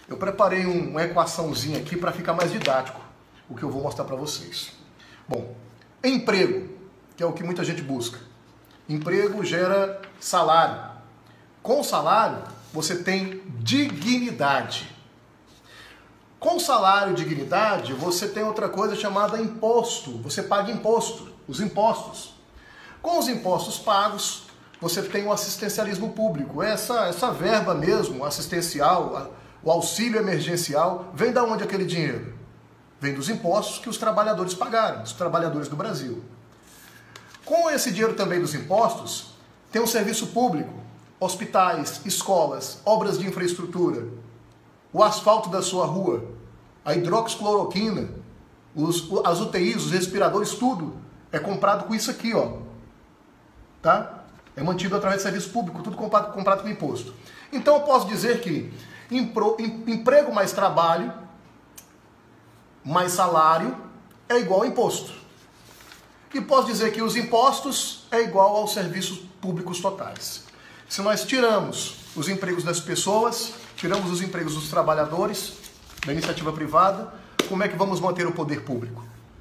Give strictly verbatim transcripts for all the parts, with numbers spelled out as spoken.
Eu preparei um, uma equaçãozinha aqui para ficar mais didático, o que eu vou mostrar para vocês. Bom, emprego, que é o que muita gente busca. Emprego gera salário. Com salário, você tem dignidade. Com salário e dignidade, você tem outra coisa chamada imposto. Você paga imposto, os impostos. Com os impostos pagos, você tem o assistencialismo público. Essa, essa verba mesmo, assistencial, o auxílio emergencial, vem da onde aquele dinheiro? Vem dos impostos que os trabalhadores pagaram, os trabalhadores do Brasil. Com esse dinheiro também dos impostos, tem um serviço público, hospitais, escolas, obras de infraestrutura, o asfalto da sua rua, a hidroxicloroquina, os, as U T Is, os respiradores, tudo é comprado com isso aqui, ó. Tá? É mantido através de serviço público, tudo comprado, comprado com imposto. Então eu posso dizer que impro, emprego mais trabalho, mais salário, é igual a imposto. E posso dizer que os impostos é igual aos serviços públicos totais. Se nós tiramos os empregos das pessoas, tiramos os empregos dos trabalhadores, da iniciativa privada, como é que vamos manter o poder público?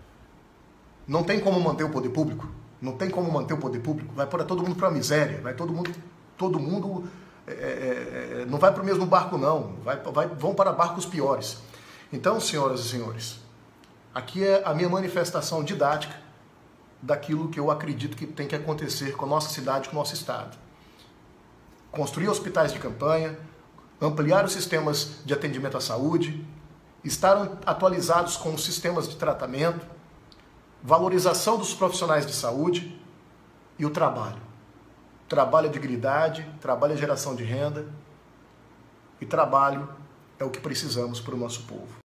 Não tem como manter o poder público. Não tem como manter o poder público. Vai pôr todo mundo para a miséria. Vai todo mundo, todo mundo é, é, não vai para o mesmo barco, não. Vai, vai, vão para barcos piores. Então, senhoras e senhores, aqui é a minha manifestação didática daquilo que eu acredito que tem que acontecer com a nossa cidade, com o nosso estado. Construir hospitais de campanha, ampliar os sistemas de atendimento à saúde, estar atualizados com os sistemas de tratamento, valorização dos profissionais de saúde e o trabalho. Trabalho é dignidade, trabalho é geração de renda e trabalho é o que precisamos para o nosso povo.